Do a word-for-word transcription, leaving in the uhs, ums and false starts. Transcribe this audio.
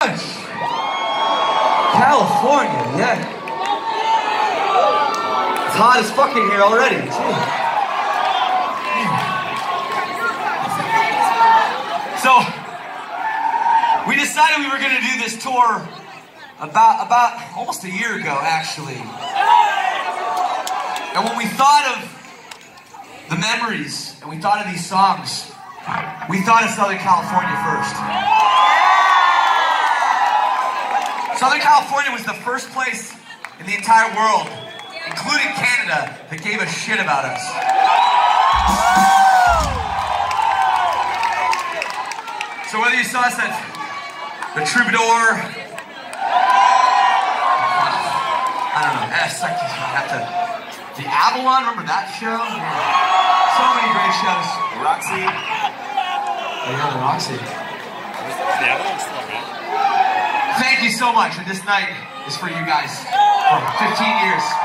California, yeah. It's hot as fucking here already, too. So, we decided we were gonna do this tour about, about almost a year ago, actually. And when we thought of the memories, and we thought of these songs, we thought of Southern California first. Southern California was the first place in the entire world, including Canada, that gave a shit about us. So whether you saw us at the Troubadour, I don't know, S, I have to, the Avalon, remember that show? Yeah. So many great shows. The Roxy. Oh yeah, the Roxy. The Avalon's still around. Thank you so much, and this night is for you guys for fifteen years.